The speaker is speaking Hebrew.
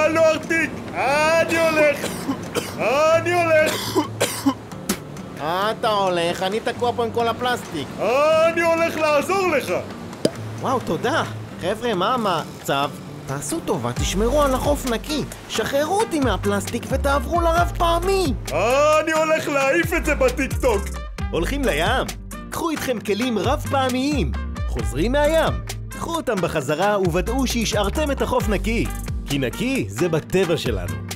הלו ארטיק, אני הולך. אתה הולך, אני תקוע פה עם כל הפלסטיק. אני הולך לעזור לך. וואו, תודה. חבר'ה, מה המצב? תעשו טובה, תשמרו על החוף נקי. שחררו אותי מהפלסטיק ותעברו לרב פעמי. אני הולך להעיף את זה בטיקטוק. הולכים לים? קחו איתכם כלים רב פעמיים. חוזרים מהים? קחו אותם בחזרה וודאו שהשארתם את החוף נקי. כי נקי זה בטבע שלנו.